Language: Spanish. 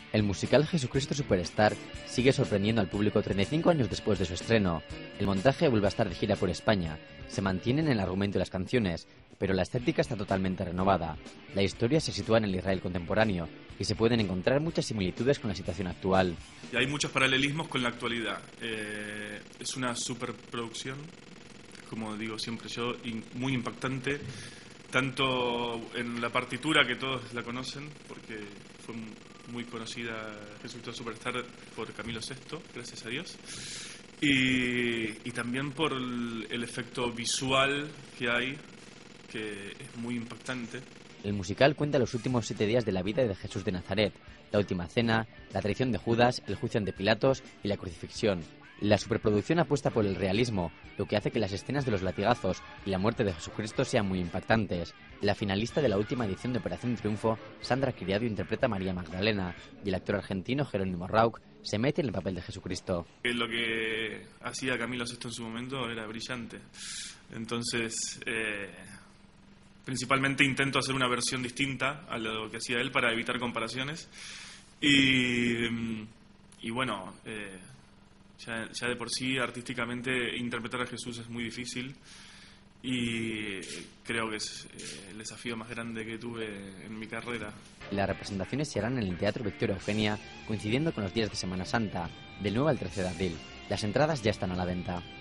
El musical Jesucristo Superstar sigue sorprendiendo al público 35 años después de su estreno. El montaje vuelve a estar de gira por España. Se mantienen el argumento y las canciones, pero la estética está totalmente renovada. La historia se sitúa en el Israel contemporáneo y se pueden encontrar muchas similitudes con la situación actual. Y hay muchos paralelismos con la actualidad. Es una superproducción, como digo siempre yo, muy impactante, tanto en la partitura, que todos la conocen, porque fue muy conocida Jesucristo Superstar por Camilo VI, gracias a Dios, y también por el efecto visual que hay, que es muy impactante. El musical cuenta los últimos 7 días de la vida de Jesús de Nazaret, la última cena, la traición de Judas, el juicio ante Pilatos y la crucifixión. La superproducción apuesta por el realismo, lo que hace que las escenas de los latigazos y la muerte de Jesucristo sean muy impactantes. La finalista de la última edición de Operación Triunfo, Sandra Criado, interpreta a María Magdalena, y el actor argentino Jerónimo Rauch se mete en el papel de Jesucristo. Lo que hacía Camilo VI en su momento era brillante. Entonces, principalmente intento hacer una versión distinta a lo que hacía él para evitar comparaciones. Y bueno, ya de por sí artísticamente interpretar a Jesús es muy difícil, y creo que es el desafío más grande que tuve en mi carrera. Las representaciones se harán en el Teatro Victoria Eugenia, coincidiendo con los días de Semana Santa, del 9 al 13 de abril. Las entradas ya están a la venta.